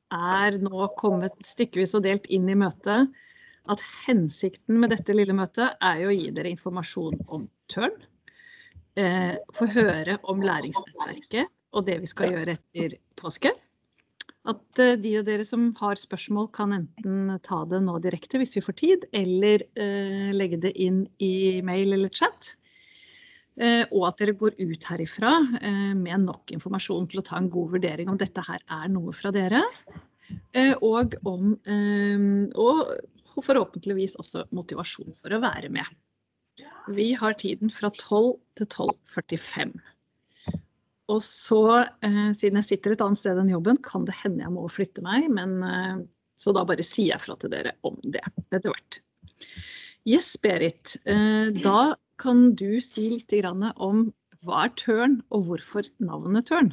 nå kommet stykkevis og delt inn i møtet, at hensikten med dette lille møtet jo å gi dere informasjon om Tørn, få høre om læringsnettverket og det vi skal gjøre etter påske. At de av dere som har spørsmål kan enten ta det nå direkte hvis vi får tid, eller legge det inn i mail eller chat. Og at dere går ut herifra med nok informasjon til å ta en god vurdering om dette her noe fra dere, og forhåpentligvis også motivasjon for å være med. Vi har tiden fra 12 til 12:45. Og så, siden jeg sitter et annet sted enn jobben, kan det hende jeg må flytte meg, men så da bare sier jeg fra til dere om det etter hvert. Yes, Berit, da kan du si litt grann om hva Tørn, og hvorfor navnet Tørn?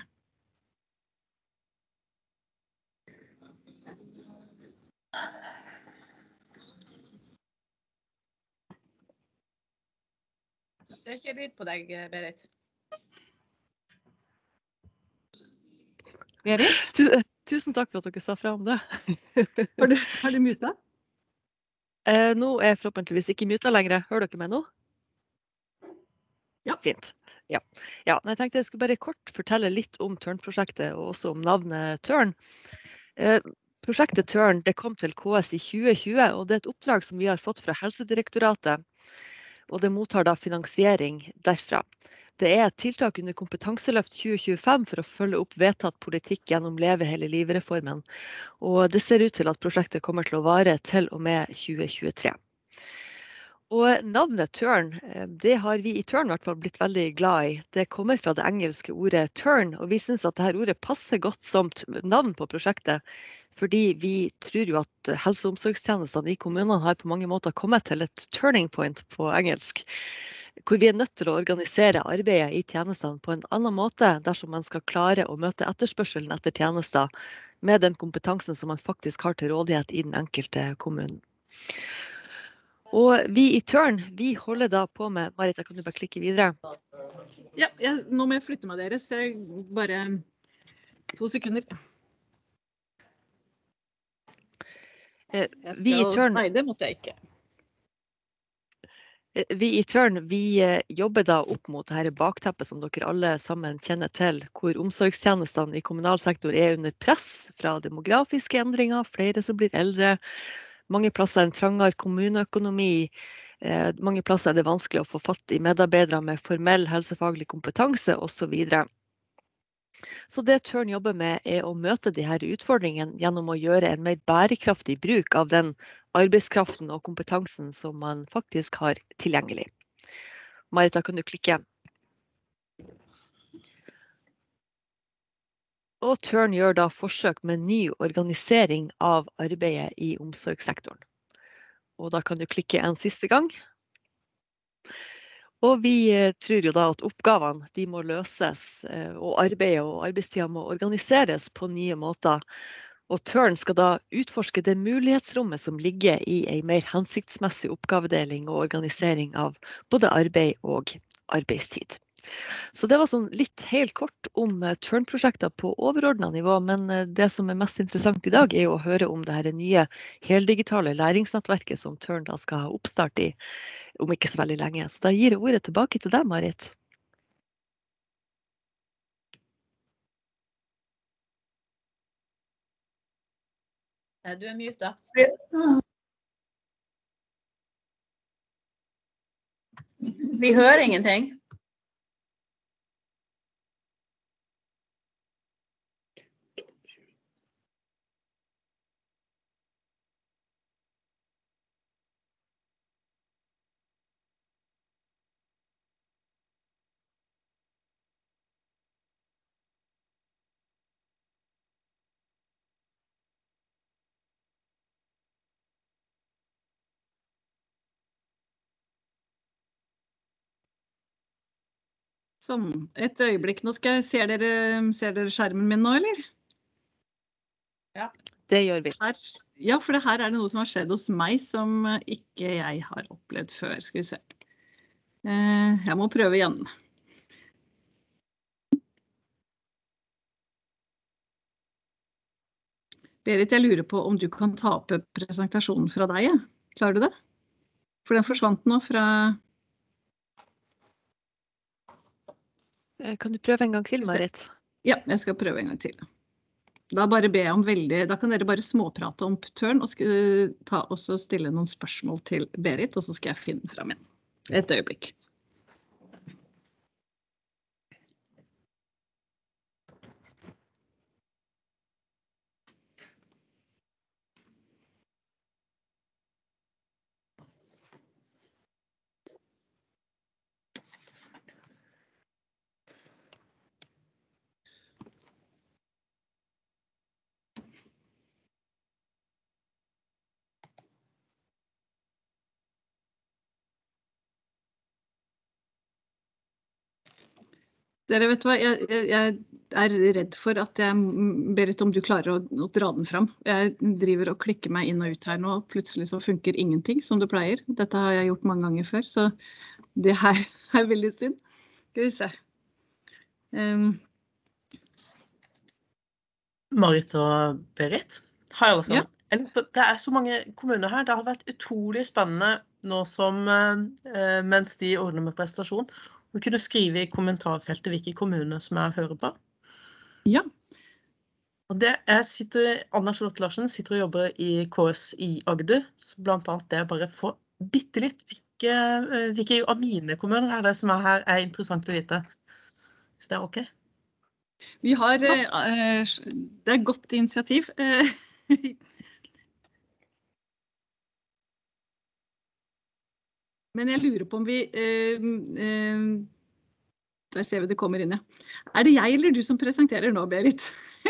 Det ikke lyd på deg, Berit. Berit? Tusen takk for at dere sa fra om det. Har du muta? Nå jeg forhåpentligvis ikke muta lenger. Hører dere meg nå? Ja. Fint. Ja, jeg tenkte jeg skulle bare kort fortelle litt om Tørn-prosjektet, og også om navnet Tørn. Prosjektet Tørn det kom til KS i 2020, og det et oppdrag som vi har fått fra Helsedirektoratet, og det mottar da finansiering derfra. Det et tiltak under Kompetanseløft 2025 for å følge opp vedtatt politikk gjennom Leve hele livet-reformen, og det ser ut til at prosjektet kommer til å vare til og med 2023. Og navnet Tørn, det har vi i Tørn i hvert fall blitt veldig glad i. Det kommer fra det engelske ordet turn, og vi synes at dette ordet passer godt som navn på prosjektet, fordi vi tror jo at helse- og omsorgstjenestene i kommunene har på mange måter kommet til et turning point på engelsk, hvor vi nødt til å organisere arbeidet i tjenestene på en annen måte dersom man skal klare å møte etterspørselen etter tjenester med den kompetansen som man faktisk har til rådighet i den enkelte kommunen. Og vi i Tørn, vi holder da på med, Marita, kan du bare klikke videre? Ja, nå må jeg flytte meg dere, så bare 2 sekunder. Nei, det måtte jeg ikke. Vi i Tørn, vi jobber da opp mot dette bakteppet som dere alle sammen kjenner til, hvor omsorgstjenestene i kommunal sektor under press fra demografiske endringer, flere som blir eldre, mange plasser en trangere kommuneøkonomi, mange plasser det vanskelig å få fatt i medarbeidere med formell helsefaglig kompetanse og så videre. Så det Tørn jobber med å møte de her utfordringene gjennom å gjøre en mer bærekraftig bruk av den arbeidskraften og kompetansen som man faktisk har tilgjengelig. Marita, kan du klikke? Og Tørn gjør da forsøk med ny organisering av arbeidet i omsorgssektoren. Og da kan du klikke en siste gang. Og vi tror jo da at oppgavene de må løses, og arbeidet og arbeidstiden må organiseres på nye måter. Og Tørn skal da utforske det mulighetsrommet som ligger i en mer hensiktsmessig oppgavedeling og organisering av både arbeid og arbeidstid. Så det var sånn litt helt kort om Tørn-prosjekter på overordnet nivå, men det som mest interessant i dag å høre om det her nye heldigitale læringsnettverket som Tørn da skal ha oppstart i om ikke så veldig lenge. Så da gir jeg ordet tilbake til deg, Marit. Du muta. Vi hører ingenting. Sånn, et øyeblikk. Nå skal jeg, ser dere skjermen min nå, eller? Ja. Det gjør vi. Ja, for det her det noe som har skjedd hos meg som ikke jeg har opplevd før. Skal vi se. Jeg må prøve igjen. Berit, jeg lurer på om du kan ta opp presentasjonen fra deg, ja? Klarer du det? For den forsvant nå fra... Kan du prøve en gang til, Marit? Ja, jeg skal prøve en gang til. Da kan dere bare småprate om Tørn, og også stille noen spørsmål til Berit, og så skal jeg finne frem igjen. Et øyeblikk. Dere vet hva, jeg er redd for at Berit, om du klarer å dra den fram. Jeg driver og klikker meg inn og ut her nå, og plutselig så funker ingenting som det pleier. Dette har jeg gjort mange ganger før, så det her er veldig synd. Skal vi se. Marit og Berit, hei alle sammen. Ja. Det er så mange kommuner her. Det har vært utrolig spennende nå som, mens de ordner med prestasjon, vi kunne skrive i kommentarfeltet hvilke kommuner som jeg hører på. Ja. Og Anna Charlotte Larsen sitter og jobber i KS i Agder, så blant annet det bare få bitte litt hvilke av mine kommuner er det som er her er interessant å vite. Hvis det er ok? Vi har, det er godt initiativ. Men jeg lurer på om vi, der ser vi det kommer inn, ja. Er det jeg eller du som presenterer nå, Berit?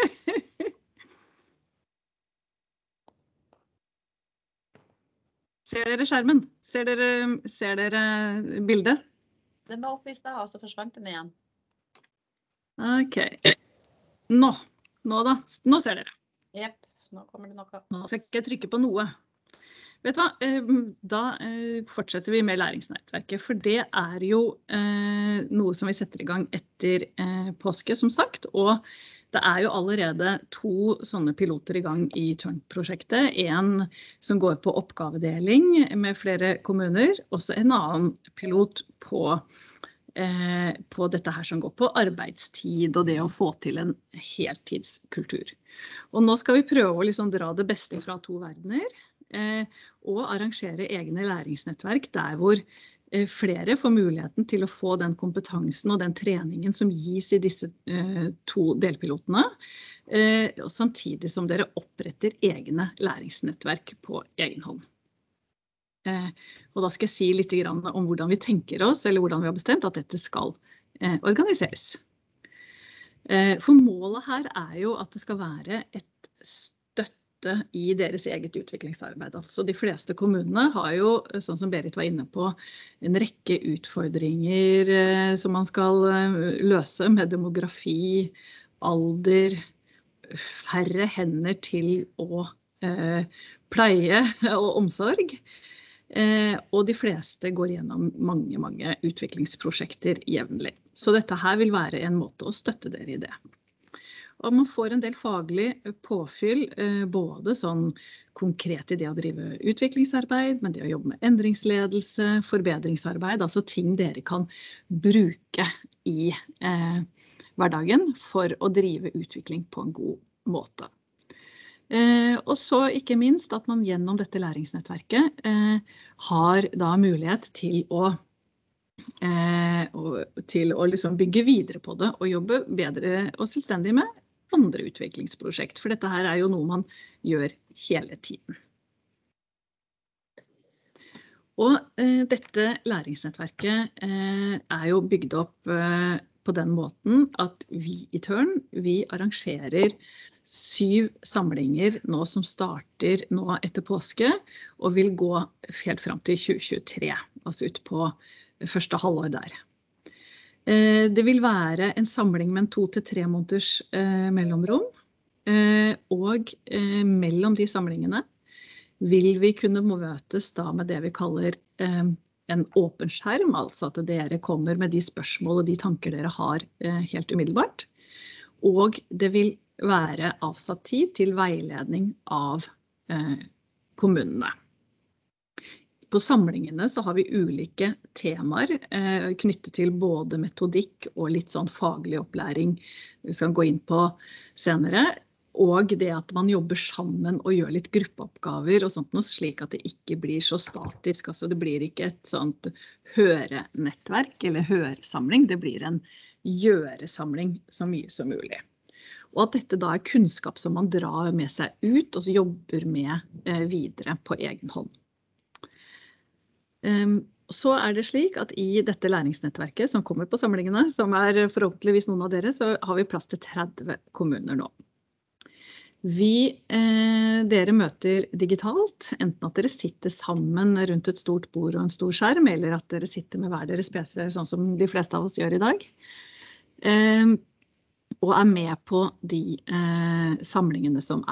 Ser dere skjermen? Ser dere bildet? Den var oppe i sted, og så forsvant den igjen. Ok. Nå da. Nå ser dere. Jepp, nå kommer det noe. Nå skal jeg ikke trykke på noe. Vet du hva, da fortsetter vi med læringsnettverket, for det er jo noe som vi setter i gang etter påske, som sagt, og det er jo allerede 2 sånne piloter i gang i Tørn-prosjektet. En som går på oppgavedeling med flere kommuner, også en annen pilot på dette her som går på arbeidstid og det å få til en heltidskultur. Og nå skal vi prøve å liksom dra det beste fra 2 verdener, og arrangere egne læringsnettverk der hvor flere får muligheten til å få den kompetansen og den treningen som gis i disse 2 delpilotene, og samtidig som dere oppretter egne læringsnettverk på egen hånd. Og da skal jeg si litt om hvordan vi tenker oss, eller hvordan vi har bestemt at dette skal organiseres. For målet her er jo at det skal være et støtte i deres eget utviklingsarbeid. Altså de fleste kommunene har jo, sånn som Berit var inne på, en rekke utfordringer som man skal løse med demografi, alder, færre hender til å pleie og omsorg. Og de fleste går gjennom mange utviklingsprosjekter jevnlig. Så dette her vil være en måte å støtte dere i det. Og man får en del faglig påfyll, både sånn konkret i det å drive utviklingsarbeid, men det å jobbe med endringsledelse, forbedringsarbeid, altså ting dere kan bruke i hverdagen for å drive utvikling på en god måte. Og så ikke minst at man gjennom dette læringsnettverket har da mulighet til å liksom bygge videre på det og jobbe bedre og selvstendig med andre utviklingsprosjekt, for dette her er jo noe man gjør hele tiden. Og dette læringsnettverket er jo bygd opp på den måten at vi i Tørn, vi arrangerer 7 samlinger nå som starter nå etter påske, og vil gå helt frem til 2023, altså ut på første halvår der. Det vil være en samling med en 2 til 3 måneders mellomrom, og mellom de samlingene vil vi kunne møtes da med det vi kaller en åpen skjerm, altså at dere kommer med de spørsmål og de tanker dere har helt umiddelbart. Og det vil være avsatt tid til veiledning av kommunene. På samlingene så har vi ulike temaer knyttet til både metodikk og litt sånn faglig opplæring vi skal gå inn på senere, og det at man jobber sammen og gjør litt gruppeoppgaver og sånt noe, slik at det ikke blir så statisk. Altså det blir ikke et sånt hørenettverk eller høresamling, det blir en gjøresamling så mye som mulig. Og at dette da kunnskap som man drar med seg ut og jobber med videre på egen hånd. Så det slik at i dette læringsnettverket som kommer på samlingene, som forhåpentligvis noen av dere, så har vi plass til 30 kommuner nå. Dere møter digitalt, enten at dere sitter sammen rundt et stort bord og en stor skjerm, eller at dere sitter med hver deres PC, sånn som de fleste av oss gjør i dag. Og med på de samlingene som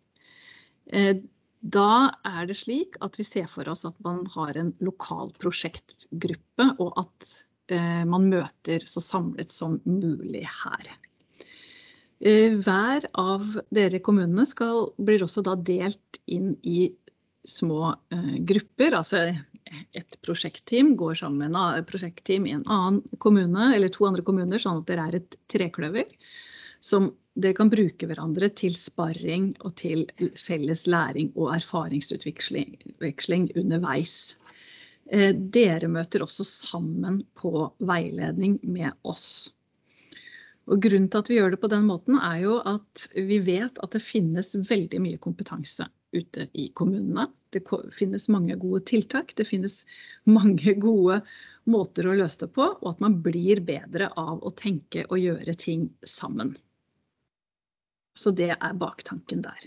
Da det slik at vi ser for oss at man har en lokal prosjektgruppe, og at man møter så samlet som mulig her. Hver av dere kommunene blir også da delt inn i små grupper, altså et prosjektteam går sammen med et prosjektteam i en annen kommune, eller 2 andre kommuner, sånn at dere et trekløver, som dere kan bruke hverandre til sparring og til felles læring og erfaringsutveksling underveis. Dere møter også sammen på veiledning med oss. Og grunnen til at vi gjør det på den måten jo at vi vet at det finnes veldig mye kompetanse ute i kommunene. Det finnes mange gode tiltak, det finnes mange gode måter å løse det på, og at man blir bedre av å tenke og gjøre ting sammen. Så det baktanken der.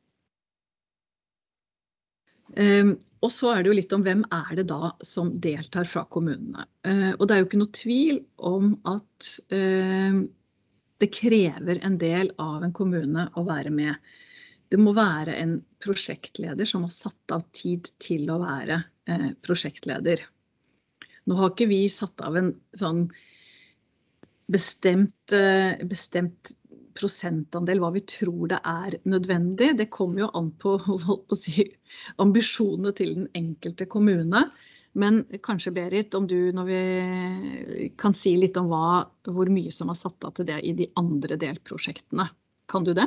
Og så det jo litt om hvem det da som deltar fra kommunene. Og det jo ikke noe tvil om at det krever en del av en kommune å være med. Det må være en prosjektleder som har satt av tid til å være prosjektleder. Nå har ikke vi satt av en sånn bestemt prosentandel hva vi tror det nødvendig. Det kommer jo an på ambisjonene til den enkelte kommune. Men kanskje Berit, om du når vi kan si litt om hvor mye som har satt av til det i de andre delprosjektene. Kan du det?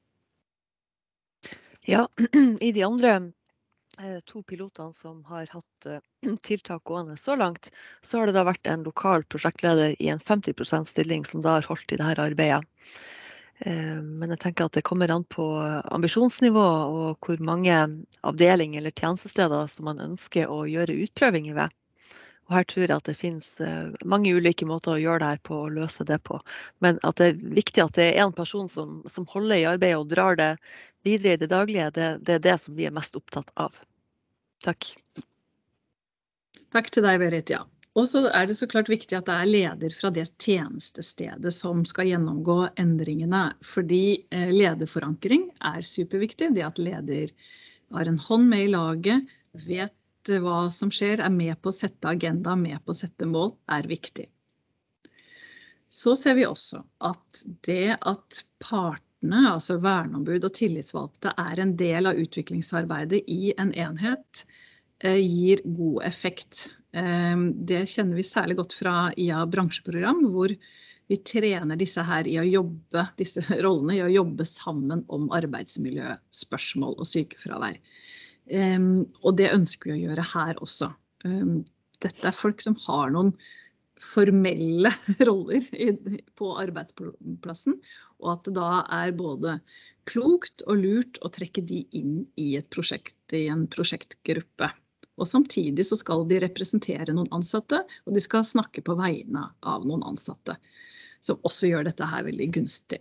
Ja, i de andre 2 pilotene som har hatt tiltak gående så langt, så har det da vært en lokal prosjektleder i en 50% stilling som da har holdt i dette arbeidet. Men jeg tenker at det kommer an på ambisjonsnivå og hvor mange avdelinger eller tjenestesteder som man ønsker å gjøre utprøvinger ved. Og her tror jeg at det finnes mange ulike måter å gjøre det her på og løse det på. Men at det viktig at det en person som holder i arbeidet og drar det videre i det daglige, det det som vi mest opptatt av. Takk. Takk til deg, Berit, ja. Og så det så klart viktig at det leder fra det tjenestestedet som skal gjennomgå endringene, fordi lederforankring superviktig. Det at leder har en hånd med i laget, vet hva som skjer, med på å sette agenda, med på å sette mål, viktig. Så ser vi også at det at partene, altså verneombud og tillitsvalgte, en del av utviklingsarbeidet i en enhet, gir god effekt. Det kjenner vi særlig godt fra IA bransjeprogram, hvor vi trener disse her i å jobbe, disse rollene i å jobbe sammen om arbeidsmiljøspørsmål og sykefravær. Og det ønsker vi å gjøre her også. Dette folk som har noen formelle roller på arbeidsplassen, og at det da både klokt og lurt å trekke de inn i et prosjekt, i en prosjektgruppe. Og samtidig så skal de representere noen ansatte, og de skal snakke på vegne av noen ansatte, som også gjør dette her veldig gunstig.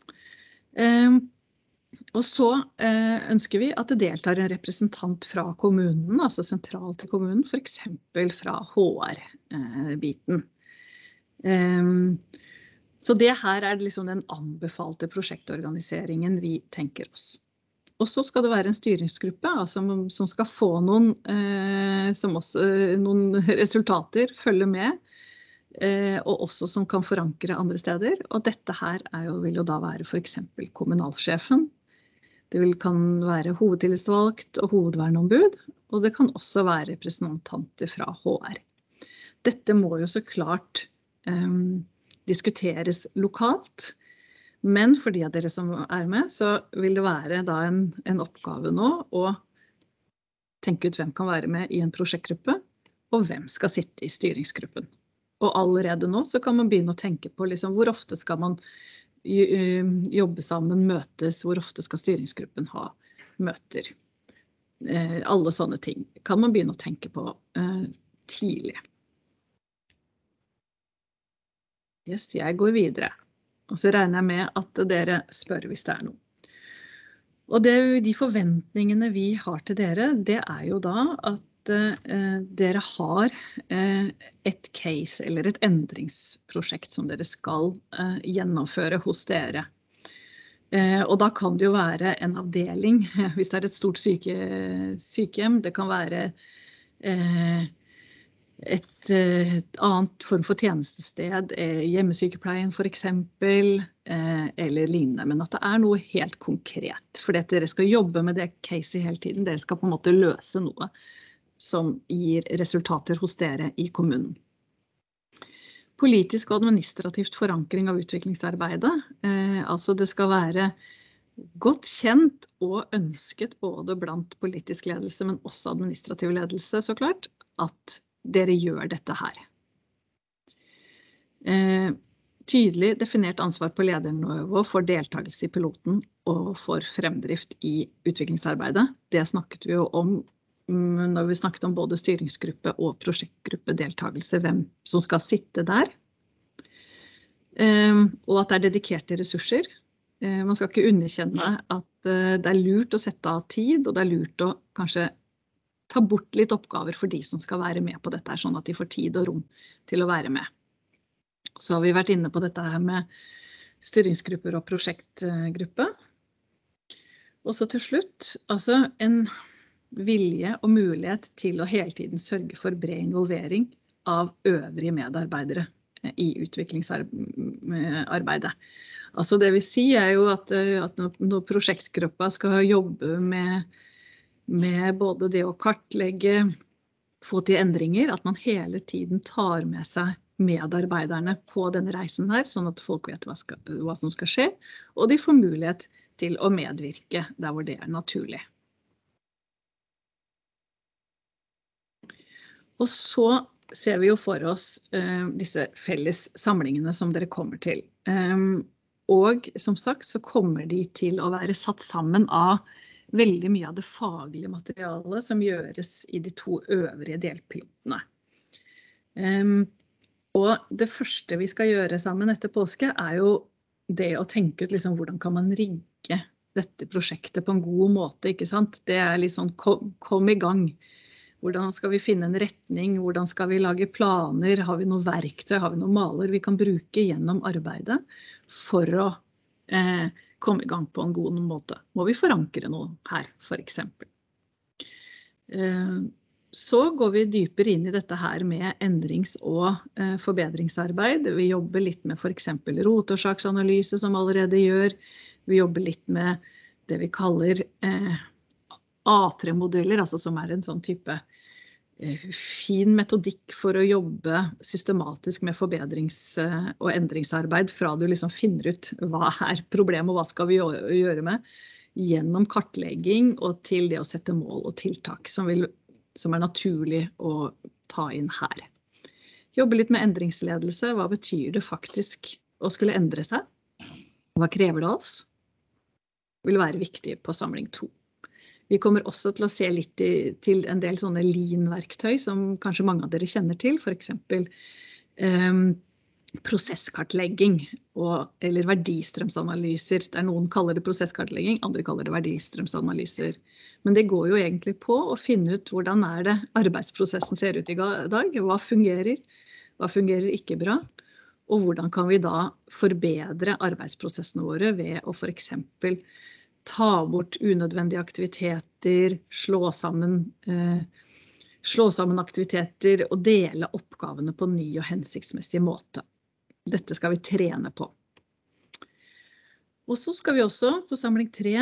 Og så ønsker vi at det deltar en representant fra kommunen, altså sentralt til kommunen, for eksempel fra HR-biten. Så det her liksom den anbefalte prosjektorganiseringen vi tenker oss. Og så skal det være en styringsgruppe som skal få noen resultater, følge med, og også som kan forankre andre steder. Og dette her vil jo da være for eksempel kommunalsjefen. Det kan være hovedtillitsvalgt og hovedverneombud, og det kan også være representanter fra HR. Dette må jo så klart diskuteres lokalt, men for de av dere som med, så vil det være da en oppgave nå å tenke ut hvem kan være med i en prosjektgruppe, og hvem skal sitte i styringsgruppen. Og allerede nå så kan man begynne å tenke på liksom, hvor ofte skal man jobbe sammen, møtes, hvor ofte skal styringsgruppen ha møter. Alle sånne ting kan man begynne å tenke på tidlig. Yes, jeg går videre. Og så regner jeg med at dere spør hvis det noe. Og de forventningene vi har til dere, det jo da at dere har et case eller et endringsprosjekt som dere skal gjennomføre hos dere. Og da kan det jo være en avdeling, hvis det et stort sykehjem, det kan være et annet form for tjenestested, hjemmesykepleien for eksempel, eller lignende, men at det noe helt konkret, fordi at dere skal jobbe med det caset hele tiden, dere skal på en måte løse noe som gir resultater hos dere i kommunen. Politisk og administrativt forankring av utviklingsarbeidet, altså det skal være godt kjent og ønsket både blant politisk ledelse, men også administrativ ledelse, så klart, at dere gjør dette her. Tydelig definert ansvar på ledernivå for deltakelse i piloten og for fremdrift i utviklingsarbeidet. Det snakket vi jo om når vi snakket om både styringsgruppe og prosjektgruppedeltakelse, hvem som skal sitte der. Og at det dedikerte ressurser. Man skal ikke underkjenne at det lurt å sette av tid, og det lurt å kanskje ta bort litt oppgaver for de som skal være med på dette, sånn at de får tid og rom til å være med. Så har vi vært inne på dette her med styringsgrupper og prosjektgruppe. Og så til slutt, altså en vilje og mulighet til å hele tiden sørge for bred involvering av øvrige medarbeidere i utviklingsarbeidet. Altså det vil si jo at når prosjektgruppa skal jobbe med både det å kartlegge, få til endringer, at man hele tiden tar med seg medarbeiderne på denne reisen her, sånn at folk vet hva som skal skje, og de får mulighet til å medvirke der hvor det naturlig. Og så ser vi jo for oss disse felles samlingene som dere kommer til. Og som sagt så kommer de til å være satt sammen av veldig mye av det faglige materialet som gjøres i de to øvrige delpilotene. Og det første vi skal gjøre sammen etter påske jo det å tenke ut liksom, hvordan kan man rigge dette prosjektet på en god måte, ikke sant? Det litt sånn kom i gang. Hvordan skal vi finne en retning? Hvordan skal vi lage planer? Har vi noe verktøy? Har vi noen maler vi kan bruke gjennom arbeidet for å komme i gang på en god måte? Må vi forankre noe her, for eksempel? Så går vi dypere inn i dette her med endrings- og forbedringsarbeid. Vi jobber litt med for eksempel rotårsaksanalyse som allerede gjør. Vi jobber litt med det vi kaller A3-modeller, altså som en sånn type fin metodikk for å jobbe systematisk med forbedrings- og endringsarbeid fra du liksom finner ut hva problemet og hva skal vi gjøre med, gjennom kartlegging og til det å sette mål og tiltak som naturlig å ta inn her. Jobbe litt med endringsledelse, hva betyr det faktisk å skulle endre seg? Hva krever det av oss? Vil være viktig på samling 2. Vi kommer også til å se litt til en del sånne lean-verktøy som kanskje mange av dere kjenner til, for eksempel prosesskartlegging eller verdistrømsanalyser. Der noen kaller det prosesskartlegging, andre kaller det verdistrømsanalyser. Men det går jo egentlig på å finne ut hvordan det arbeidsprosessen ser ut i dag, hva fungerer ikke bra, og hvordan kan vi da forbedre arbeidsprosessene våre ved å for eksempel ta bort unødvendige aktiviteter, slå sammen slå sammen aktiviteter og dele oppgavene på ny og hensiktsmessig måte. Dette skal vi trene på. Og så skal vi også på samling 3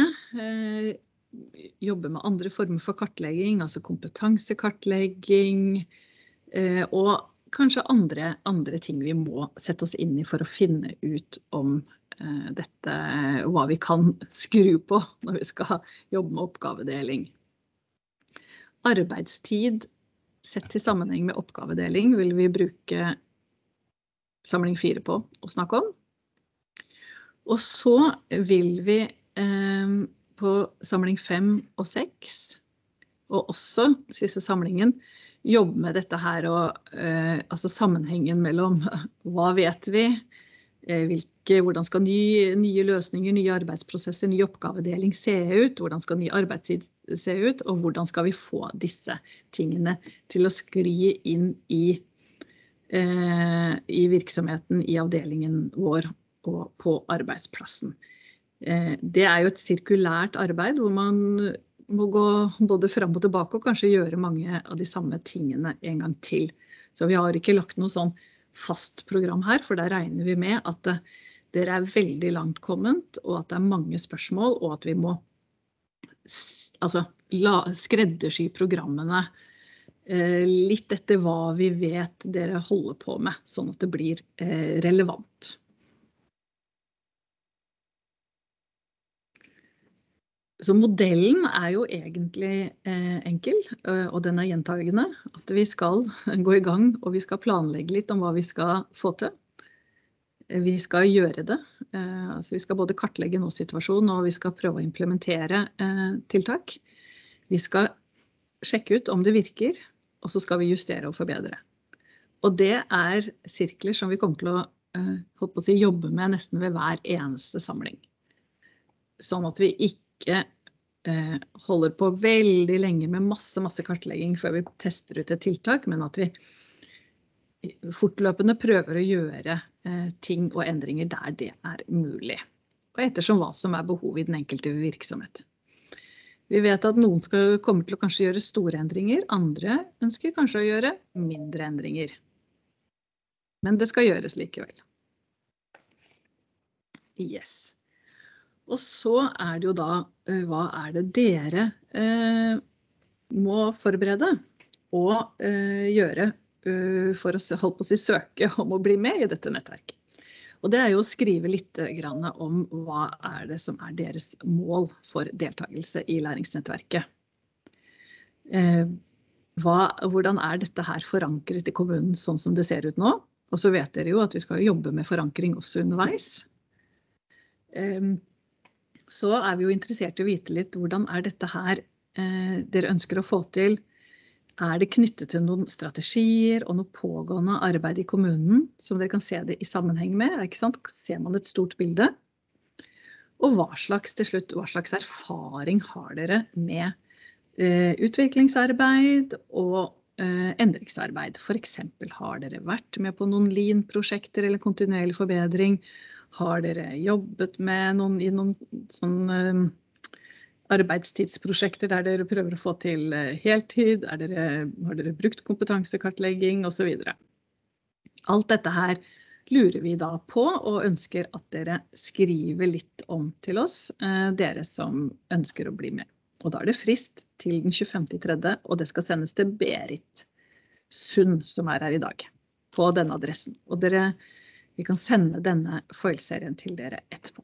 jobbe med andre former for kartlegging, altså kompetansekartlegging, og kanskje andre ting vi må sette oss inn i for å finne ut om dette, hva vi kan skru på når vi skal jobbe med oppgavedeling. Arbeidstid sett i sammenheng med oppgavedeling vil vi bruke samling 4 på å snakke om. Og så vil vi på samling 5 og 6, og også siste samlingen, jobbe med dette her, og, altså sammenhengen mellom hva vet vi, hvordan skal nye løsninger, nye arbeidsprosesser, ny oppgavedeling se ut, hvordan skal ny arbeidstid se ut, og hvordan skal vi få disse tingene til å skli inn i virksomheten, i avdelingen vår og på arbeidsplassen. Det jo et sirkulært arbeid hvor man må gå både frem og tilbake og kanskje gjøre mange av de samme tingene en gang til. Så vi har ikke lagt noe sånn fast program her, for der regner vi med at dere veldig langt kommet, og at det mange spørsmål, og at vi må skreddersy programmene litt etter hva vi vet dere holder på med, sånn at det blir relevant. Så modellen jo egentlig enkel, og den gjentagende, at vi skal gå i gang, og vi skal planlegge litt om hva vi skal få til. Vi skal gjøre det, altså vi skal både kartlegge nå-situasjonen, og vi skal prøve å implementere tiltak. Vi skal sjekke ut om det virker, og så skal vi justere og forbedre. Og det sirkler som vi kommer til å jobbe med nesten ved hver eneste samling. Sånn at vi ikke holder på veldig lenge med masse kartlegging før vi tester ut et tiltak, men at vi fortløpende prøver å gjøre ting og endringer der det mulig, og ettersom hva som behov i den enkelte virksomhet. Vi vet at noen kommer til å kanskje gjøre store endringer, andre ønsker kanskje å gjøre mindre endringer. Men det skal gjøres likevel. Yes. Og så det jo da, hva det dere må forberede og gjøre for å holde på å søke om å bli med i dette nettverket. Og det jo å skrive litt grann om hva det som deres mål for deltakelse i læringsnettverket. Hvordan dette her forankret i kommunen sånn som det ser ut nå? Og så vet dere jo at vi skal jobbe med forankring også underveis. Så vi jo interessert i å vite litt hvordan dette her dere ønsker å få til. Det knyttet til noen strategier og noe pågående arbeid i kommunen som dere kan se det i sammenheng med, ikke sant? Ser man et stort bilde? Og til slutt, hva slags erfaring har dere med utviklingsarbeid og endringsarbeid? For eksempel, har dere vært med på noen Lean-prosjekter eller kontinuerlig forbedring? Har dere jobbet med i noen sånne arbeidstidsprosjekter der dere prøver å få til heltid? Har dere brukt kompetansekartlegging og så videre? Alt dette her lurer vi da på og ønsker at dere skriver litt om til oss, dere som ønsker å bli med. Og da det frist til den 25.3., og det skal sendes til Berit Sund, som her i dag, på denne adressen. Og vi kan sende denne foilserien til dere etterpå.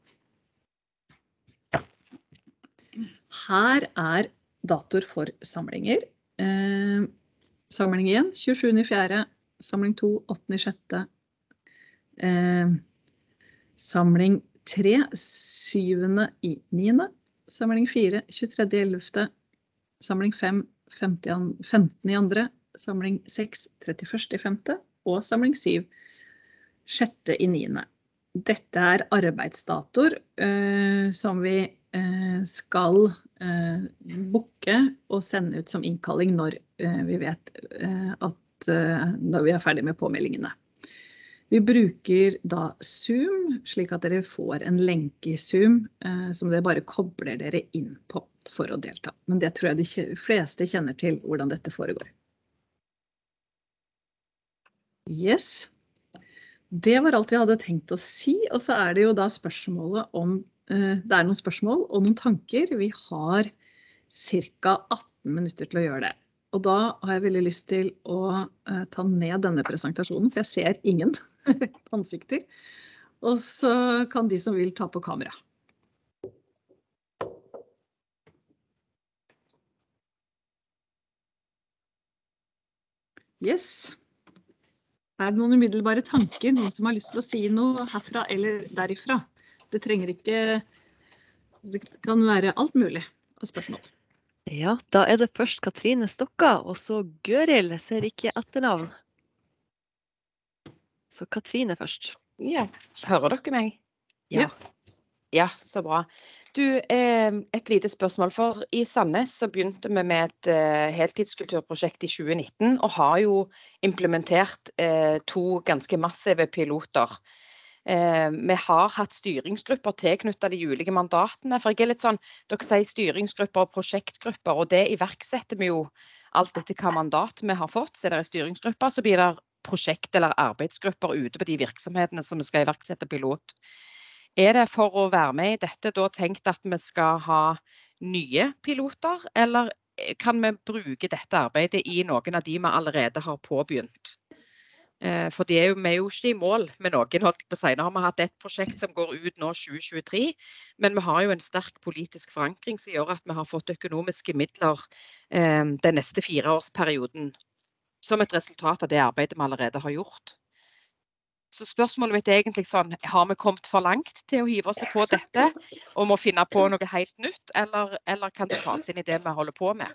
Her datoer for samlinger. Samling 1, 27.4., samling 2, 8.6., samling 3, 7.9., samling 4, 23.11., samling 5, 15.2., samling 6, 31.5., og samling 7, 6.9. Dette arbeidsdatoer som vi skal booke og sende ut som innkalling når vi vet når vi ferdig med påmeldingene. Vi bruker da Zoom, slik at dere får en lenke i Zoom som dere bare kobler dere inn på for å delta. Men det tror jeg de fleste kjenner til hvordan dette foregår. Yes. Det var alt vi hadde tenkt å si, og så det jo da spørsmålet om, det noen spørsmål og noen tanker. Vi har ca. 18 minutter til å gjøre det. Og da har jeg veldig lyst til å ta ned denne presentasjonen, for jeg ser ingen ansikter. Og så kan de som vil ta på kamera. Yes. Det noen umiddelbare tanker, noen som har lyst til å si noe herfra eller derifra? Det trenger ikke, det kan være alt mulig av spørsmål. Ja, da det først Katrine Stokka, og så Gøril, ser ikke etternavn. Så Katrine først. Ja, hører dere meg? Ja. Ja, så bra. Du, et lite spørsmål, for i Sandnes så begynte vi med et heltidskulturprosjekt i 2019, og har jo implementert 2 ganske massive piloter. Vi har hatt styringsgrupper tilknyttet de ulike mandatene, for jeg litt sånn, dere sier styringsgrupper og prosjektgrupper, og det iverksetter vi jo alt etter hva mandat vi har fått, så det styringsgrupper, så blir det prosjekt eller arbeidsgrupper ute på de virksomhetene som vi skal iverksette pilot. Det for å være med i dette da tenkt at vi skal ha nye piloter, eller kan vi bruke dette arbeidet i noen av de vi allerede har påbegynt? For vi jo ikke i mål med noen, holdt jeg på å si. Nå har vi hatt et prosjekt som går ut nå 2023, men vi har jo en sterk politisk forankring som gjør at vi har fått økonomiske midler den neste 4-årsperioden som et resultat av det arbeidet vi allerede har gjort. Så spørsmålet mitt egentlig sånn, har vi kommet for langt til å hive oss på dette, og må finne på noe helt nytt, eller kan det tas inn i det vi holder på med?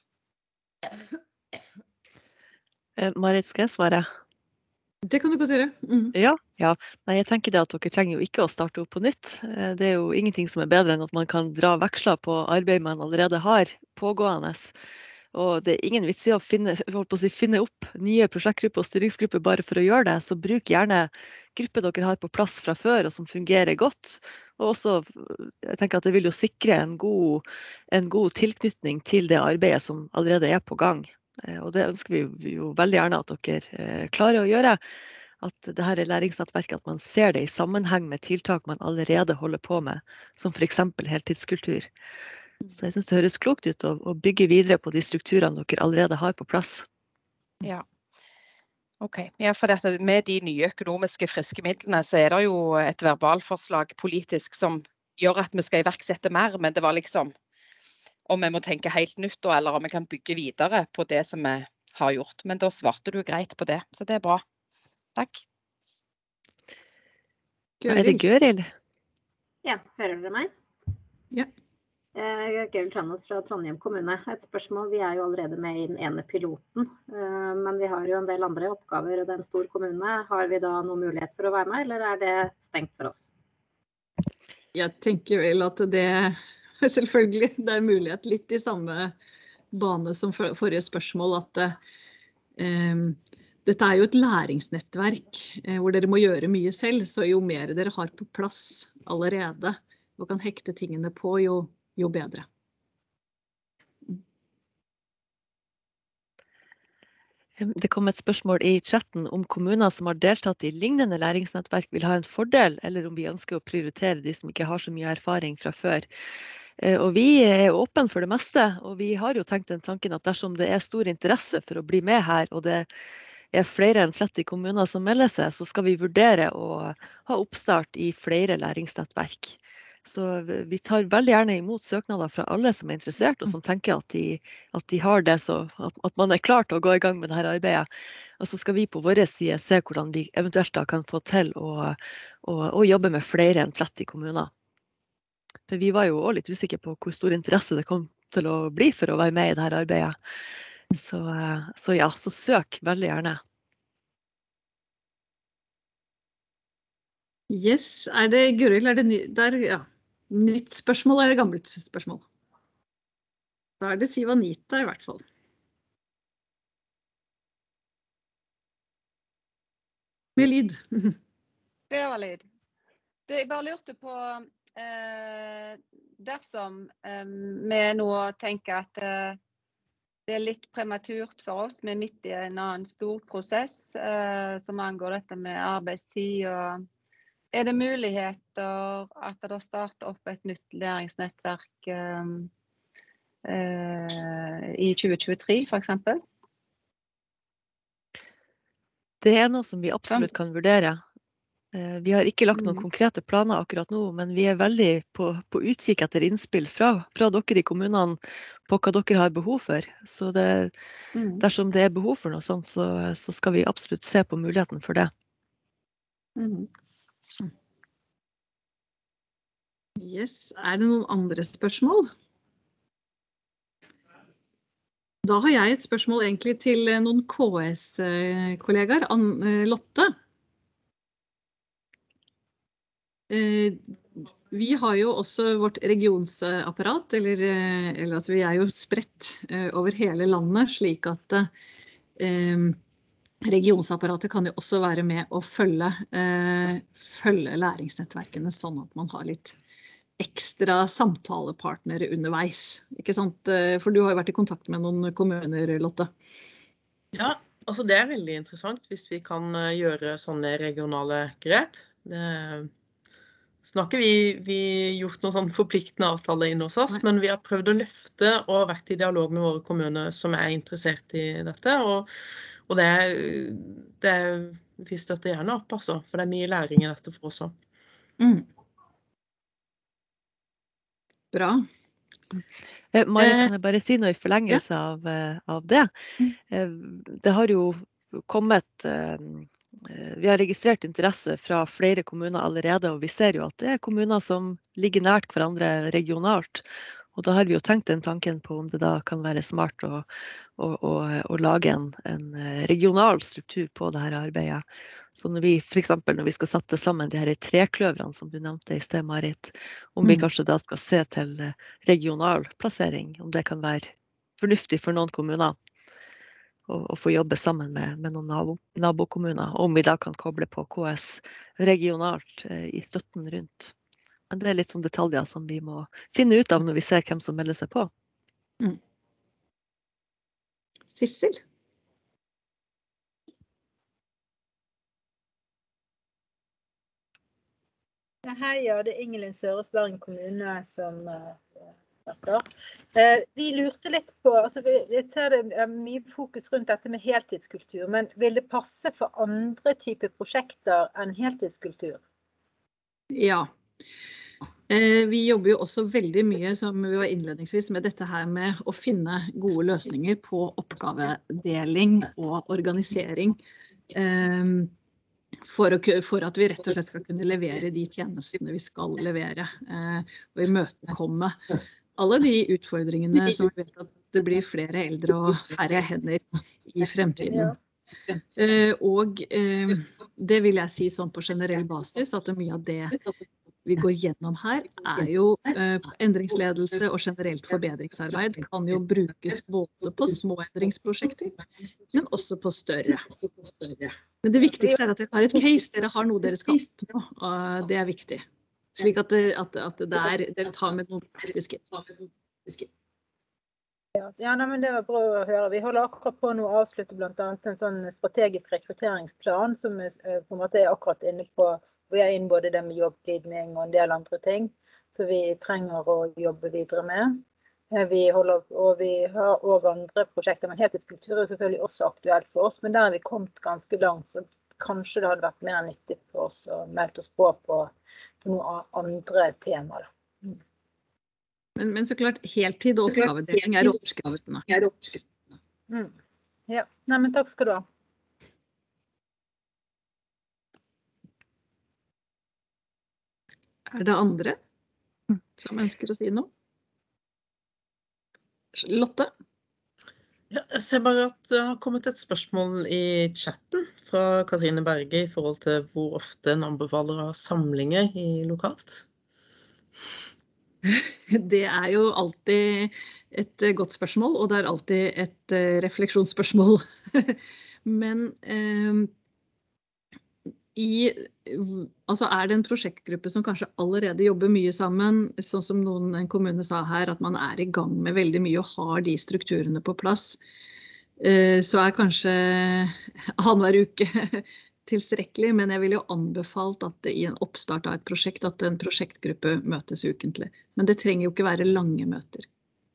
Marit, skal jeg svare? Det kan du godt gjøre. Ja. Nei, jeg tenker det at dere trenger jo ikke å starte opp på nytt. Det jo ingenting som bedre enn at man kan dra veksler på arbeid man allerede har pågående. Og det ingen vits i å finne opp nye prosjektgrupper og styringsgrupper bare for å gjøre det, så bruk gjerne grupper dere har på plass fra før og som fungerer godt. Og også, jeg tenker at det vil jo sikre en god tilknytning til det arbeidet som allerede på gang. Og det ønsker vi jo veldig gjerne at dere klarer å gjøre. At det her læringsnettverket, at man ser det i sammenheng med tiltak man allerede holder på med, som for eksempel heltidskultur. Så jeg synes det høres klokt ut å bygge videre på de strukturene dere allerede har på plass. Ja. Ok, ja, for dette, med de nye økonomiske friske midlene, så det jo et verbalforslag politisk som gjør at vi skal iverksette mer, men det var liksom om vi må tenke helt nytt, eller om vi kan bygge videre på det som vi har gjort. Men da svarte du greit på det, så det bra. Takk. Det Gøril? Ja, hører dere meg? Ja. Gøril Tranås fra Trondheim kommune. Et spørsmål, vi jo allerede med i den ene piloten, men vi har jo en del andre oppgaver, og det en stor kommune. Har vi da noen mulighet for å være med, eller det stengt for oss? Jeg tenker vel at det selvfølgelig, det mulighet litt i samme bane som forrige spørsmål, at dette jo et læringsnettverk hvor dere må gjøre mye selv, så jo mer dere har på plass allerede og kan hekte tingene på, jo bedre. Det kom et spørsmål i chatten om kommuner som har deltatt i lignende læringsnettverk vil ha en fordel, eller om vi ønsker å prioritere de som ikke har så mye erfaring fra før. Og vi åpne for det meste, og vi har jo tenkt den tanken at dersom det stor interesse for å bli med her, og det flere enn 30 kommuner som melder seg, så skal vi vurdere å ha oppstart i flere læringsnettverk. Så vi tar veldig gjerne imot søknader fra alle som interessert, og som tenker at de har det, så at man klar til å gå i gang med dette arbeidet. Og så skal vi på vår side se hvordan vi eventuelt da kan få til å jobbe med flere enn 30 kommuner. For vi var jo også litt usikre på hvor stor interesse det kom til å bli for å være med i dette arbeidet. Så ja, så søk veldig gjerne. Yes, det Gøril, det nytt spørsmål eller gammelt spørsmål? Da det Siv Anita i hvert fall. Med lyd. Det var lyd. Jeg bare lurte på dersom vi nå tenker at det litt prematurt for oss. Vi midt i en annen stor prosess som angår dette med arbeidstid. Og det muligheter at det starter opp et nytt læringsnettverk i 2023 for eksempel? Det noe som vi absolutt kan vurdere. Vi har ikke lagt noen konkrete planer akkurat nå, men vi veldig på utkikk etter innspill fra dere i kommunene på hva dere har behov for. Så dersom det behov for noe sånt, så skal vi absolutt se på muligheten for det. Yes. Det noen andre spørsmål? Da har jeg et spørsmål egentlig til noen KS-kollegaer. Lotte? Vi har jo også vårt regionsapparat, eller altså vi jo spredt over hele landet, slik at regionsapparatet kan jo også være med å følge læringsnettverkene, sånn at man har litt ekstra samtalepartnere underveis, ikke sant? For du har jo vært i kontakt med noen kommuner, Lotte. Ja, altså det veldig interessant hvis vi kan gjøre sånne regionale grep. Så har ikke vi gjort noen sånn forpliktende avtale inne hos oss, men vi har prøvd å løfte og vært i dialog med våre kommuner som interessert i dette, og det vi støtter gjerne opp, altså, for det mye læring i dette for oss også. Bra. Marit, kan jeg bare si noe i forlengelse av det? Det har jo kommet... Vi har registrert interesse fra flere kommuner allerede, og vi ser jo at det kommuner som ligger nært hverandre regionalt. Og da har vi jo tenkt den tanken på om det da kan være smart å lage en regional struktur på dette arbeidet. Så for eksempel når vi skal sette sammen de her trekløvrene som du nevnte i sted, Marit, om vi kanskje da skal se til regional plassering, om det kan være fornuftig for noen kommuner. Og få jobbe sammen med noen nabokommuner, om vi da kan koble på KS regionalt i støtten rundt. Men det litt sånn detaljer som vi må finne ut av når vi ser hvem som melder seg på. Sissel? Hei, det Ingelin Sørøsbergen kommune som vi lurte litt på, altså jeg ser det mye fokus rundt dette med heltidskultur, men vil det passe for andre typer prosjekter enn heltidskultur? Ja. Vi jobber jo også veldig mye, som vi var innledningsvis, med dette her med å finne gode løsninger på oppgavedeling og organisering, for at vi rett og slett skal kunne levere de tjenestene vi skal levere, og imøtekomme alle de utfordringene som vi vet at det blir flere eldre og færre hender i fremtiden. Og det vil jeg si sånn på generell basis, at mye av det vi går gjennom her jo endringsledelse og generelt forbedringsarbeid kan jo brukes både på små endringsprosjekter, men også på større. Men det viktigste at dere har et case, dere har noe dere skal oppnå, og det viktig. Slik at dere tar med noen faktiske. Ja, men det var bra å høre. Vi holder akkurat på å avslutte blant annet en sånn strategisk rekrutteringsplan som på en måte akkurat inne på, og jeg inn både det med jobbglidning og en del andre ting, så vi trenger å jobbe videre med. Vi har også andre prosjekter, men heltidskultur selvfølgelig også aktuelt for oss, men der har vi kommet ganske langt, så kanskje det hadde vært mer nyttig for oss å melde oss på noen andre temaer. Men så klart, heltid og oppgavedeling oppskriftene. Ja, men takk skal du ha. Det andre som ønsker å si noe? Lotte? Ja, jeg ser bare at det har kommet et spørsmål i chatten fra Katrine Berge i forhold til hvor ofte en anbefaler å ha samlinger i lokalt. Det jo alltid et godt spørsmål, og det alltid et refleksjonsspørsmål. Men altså det en prosjektgruppe som kanskje allerede jobber mye sammen, sånn som en kommune sa her, at man I gang med veldig mye og har de strukturene på plass, så kanskje annenhver uke tilstrekkelig, men jeg ville jo anbefalt at I en oppstart av et prosjekt, at en prosjektgruppe møtes ukentlig. Men det trenger jo ikke være lange møter.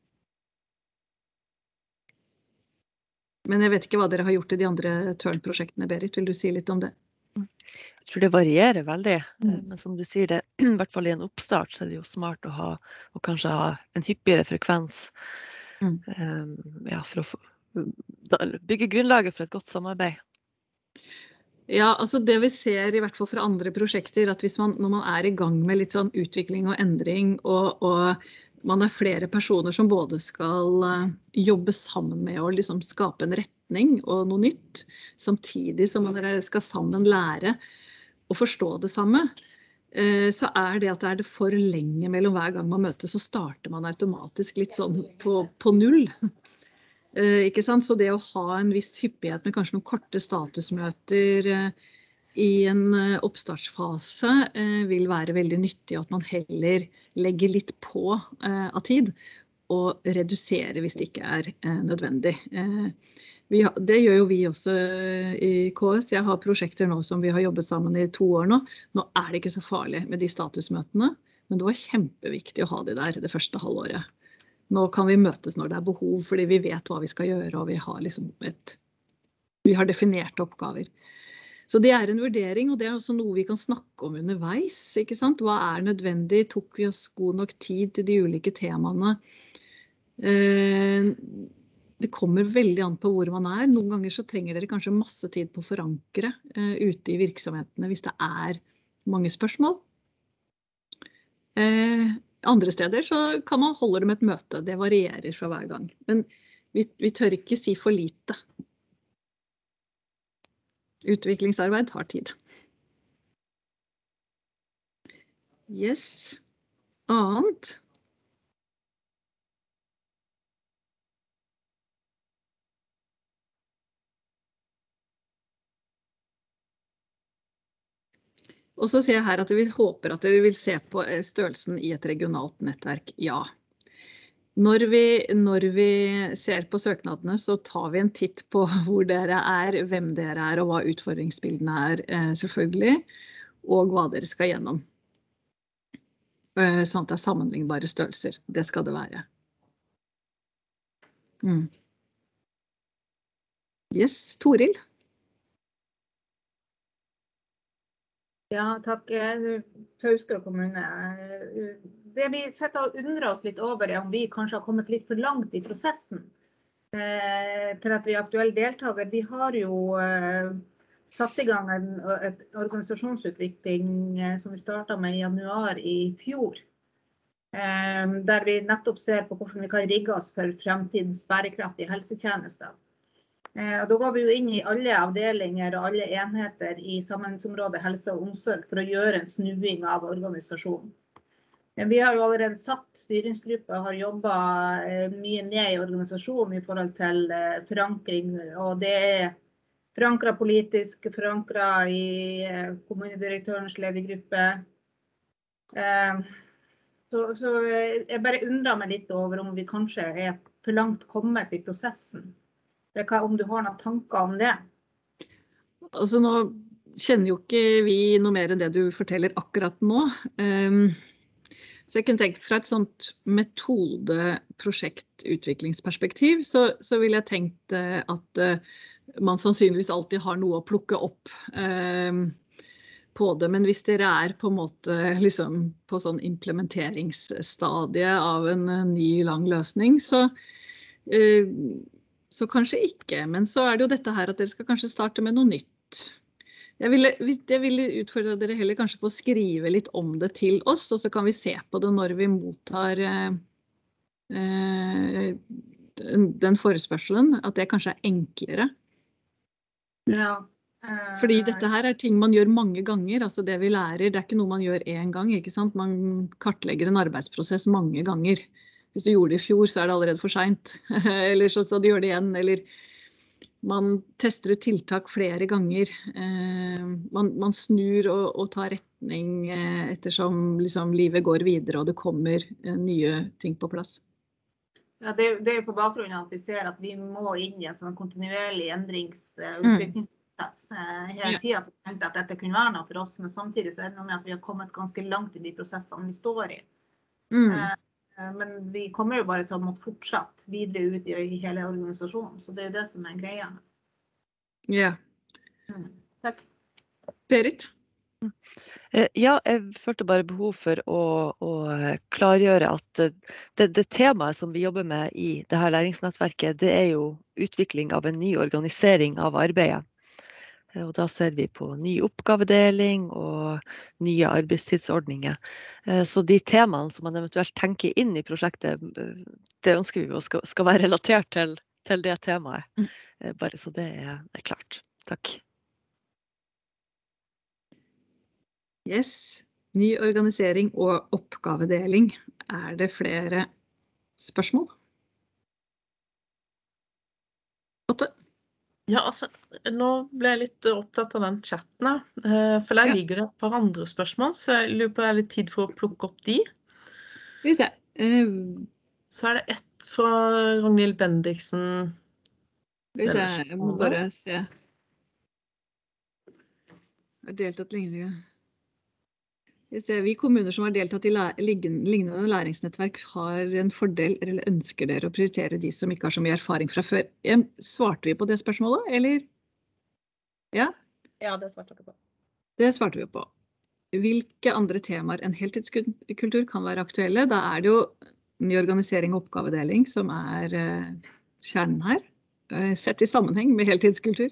Men jeg vet ikke hva dere har gjort I de andre Tørn-prosjektene, Berit. Vil du si litt om det? Jeg tror det varierer veldig, men som du sier det, I hvert fall I en oppstart, så det jo smart å ha, og kanskje ha en hyppigere frekvens, ja, for å bygge grunnlaget for et godt samarbeid. Ja, altså det vi ser I hvert fall fra andre prosjekter, at hvis når man I gang med litt sånn utvikling og endring, og man flere personer som både skal jobbe sammen med å liksom skape en retning og noe nytt, samtidig som man skal sammen lære å forstå det samme, så det at det for lenge mellom hver gang man møtes, så starter man automatisk litt sånn på null. Ikke sant? Så det å ha en viss hyppighet med kanskje noen korte statusmøter I en oppstartsfase vil være veldig nyttig, at man heller legger litt på av tid og reduserer hvis det ikke nødvendig. Det gjør jo vi også I KS. Jeg har prosjekter nå som vi har jobbet sammen I 2 år nå. Nå det ikke så farlig med de statusmøtene, men det var kjempeviktig å ha de der det første halvåret. Nå kan vi møtes når det behov, fordi vi vet hva vi skal gjøre, og vi har liksom vi har definerte oppgaver. Så det en vurdering, og det også noe vi kan snakke om underveis, ikke sant? Hva nødvendig? Tok vi oss god nok tid til de ulike temaene? Det kommer veldig an på hvor man Noen ganger så trenger dere kanskje masse tid på å forankre ute I virksomhetene hvis det mange spørsmål. Andre steder så kan man holde det med et møte, det varierer fra hver gang. Men vi tør ikke si for lite. Utviklingsarbeid tar tid. Yes. Annet. Og så ser jeg her at vi håper at dere vil se på størrelsen I et regionalt nettverk. Ja. Når vi ser på søknadene, så tar vi en titt på hvor dere hvem dere og hva utfordringsbildene selvfølgelig, og hva dere skal gjennom. Sånn at det sammenlignbare størrelser. Det skal det være. Yes, Toril. Ja, takk. Fauske kommune. Det vi setter og undrer oss litt over om vi kanskje har kommet litt for langt I prosessen til at vi aktuelle deltaker. Vi har jo satt I gang et organisasjonsutvikling som vi startet med I januar I fjor, der vi nettopp ser på hvordan vi kan rigge oss for fremtidens bærekraftige helsetjenester. Og da går vi jo inn I alle avdelinger og alle enheter I sammensområdet helse og omsorg for å gjøre en snuing av organisasjonen. Vi har jo allerede satt styringsgruppe og har jobbet mye ned I organisasjonen I forhold til forankring, og det forankret politisk, forankret I kommunedirektørens ledergruppe. Så jeg bare undrer meg litt over om vi kanskje for langt kommet I prosessen. Om du har noen tanker om det? Altså nå kjenner jo ikke vi noe mer enn det du forteller akkurat nå. Så jeg kunne tenkt fra et sånt metode-prosjektutviklingsperspektiv, så vil jeg tenkt at man sannsynligvis alltid har noe å plukke opp på det. Men hvis dere på en måte liksom på sånn implementeringsstadie av en ny lang løsning, så kanskje ikke, men så det jo dette her at dere skal kanskje starte med noe nytt. Jeg ville utfordre dere heller kanskje på å skrive litt om det til oss, og så kan vi se på det når vi mottar den forespørselen, at det kanskje enklere. Ja. Fordi dette her ting man gjør mange ganger, altså det vi lærer, det ikke noe man gjør en gang, ikke sant? Man kartlegger en arbeidsprosess mange ganger. Hvis du gjorde det I fjor, så det allerede for sent. Eller så du gjør det igjen, eller Man tester ut tiltak flere ganger. Man snur og tar retning ettersom liksom livet går videre og det kommer nye ting på plass. Ja, det er jo på bakgrunn av at vi ser at vi må inn i en sånn kontinuerlig utviklingsprosess hele tiden. Jeg tenkte at dette kunne være noe for oss, men samtidig så er det noe med at vi har kommet ganske langt i de prosessene vi står i. Men vi kommer jo bare til å måtte fortsatt videre ut i hele organisasjonen, så det er jo det som er greia. Ja. Takk. Berit? Ja, jeg følte bare behov for å klargjøre at det temaet som vi jobber med i det her læringsnettverket, det er jo utvikling av en ny organisering av arbeidet. Og da ser vi på ny oppgavedeling og nye arbeidstidsordninger. Så de temaene som man eventuelt tenker inn i prosjektet, det ønsker vi skal være relatert til det temaet. Bare så det er klart. Takk. Yes. Ny organisering og oppgavedeling. Er det flere spørsmål? Åtte? Ja, altså, nå ble jeg litt opptatt av den chatten her, for der ligger det et par andre spørsmål, så jeg lurer på om det er litt tid for å plukke opp de. Skal vi se. Så er det ett fra Ragnhild Bendiksen. Skal vi se, jeg må bare se. Jeg har deltatt lenge. Vi kommuner som har deltatt i lignende læringsnettverk har en fordel, eller ønsker dere å prioritere de som ikke har så mye erfaring fra før. Svarte vi på det spørsmålet, eller? Ja? Ja, det svarte vi på. Det svarte vi på. Hvilke andre temaer enn heltidskultur kan være aktuelle? Da er det jo ny organisering og oppgavedeling som er kjernen her, sett i sammenheng med heltidskultur.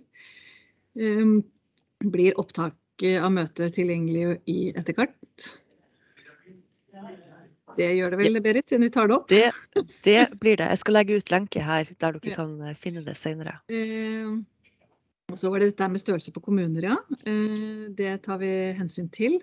Blir opptak av møtet tilgjengelig i etterkart? Det gjør det vel, Berit, siden vi tar det opp? Det blir det. Jeg skal legge ut lenke her, der dere kan finne det senere. Og så var det dette med størrelse på kommuner, ja. Det tar vi hensyn til.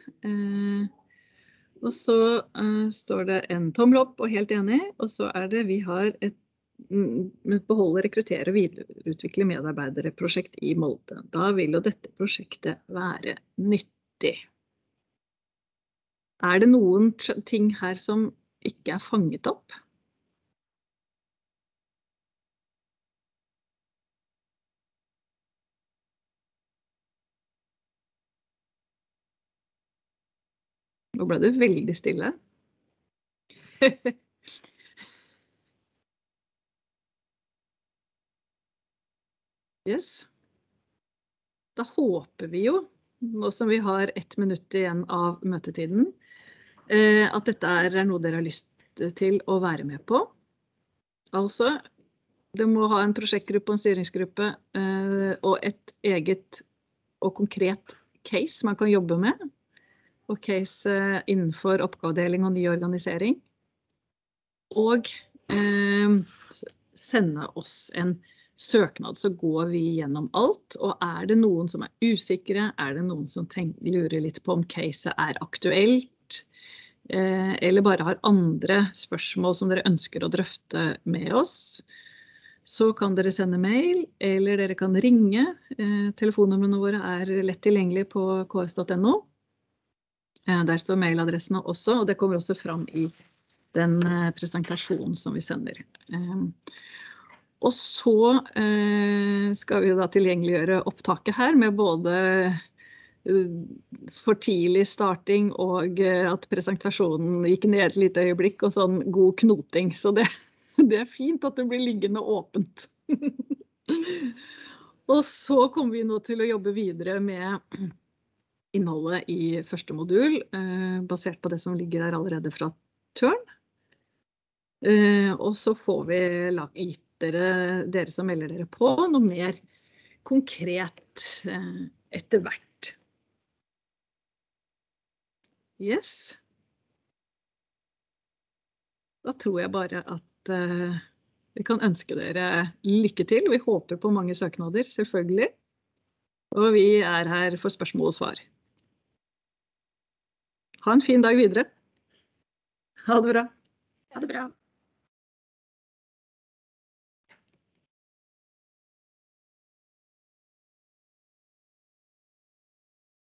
Og så står det en tommel opp og helt enig, og så er det vi har et beholde, rekruttere og videreutvikle medarbeiderprosjekt i Molde. Da vil jo dette prosjektet være nyttig. Er det noen ting her som ikke er fanget opp? Nå ble det veldig stille. Yes. Da håper vi jo, nå som vi har 1 minutt igjen av møtetiden, at dette er noe dere har lyst til å være med på. Altså, det må ha en prosjektgruppe og en styringsgruppe, og et eget og konkret case man kan jobbe med, og case innenfor oppgavedeling og ny organisering. Og sende oss en søknad, så går vi gjennom alt, og er det noen som er usikre, er det noen som lurer litt på om caset er aktuelt, eller bare har andre spørsmål som dere ønsker å drøfte med oss, så kan dere sende mail, eller dere kan ringe. Telefonnumrene våre er lett tilgjengelig på ks.no. Der står mailadressene også, og det kommer også fram i den presentasjonen som vi sender. Og så skal vi da tilgjengeliggjøre opptaket her med både for tidlig starting og at presentasjonen gikk ned et lite øyeblikk og sånn god knoting. Så det er fint at det blir liggende åpent. Og så kommer vi nå til å jobbe videre med innholdet i første modul, basert på det som ligger der allerede fra Tørn. Og så får vi gitt dere som melder dere på noe mer konkret etter hvert. Yes. Da tror jeg bare at vi kan ønske dere lykke til. Vi håper på mange søknader, selvfølgelig. Og vi er her for spørsmål og svar. Ha en fin dag videre. Ha det bra. Ha det bra.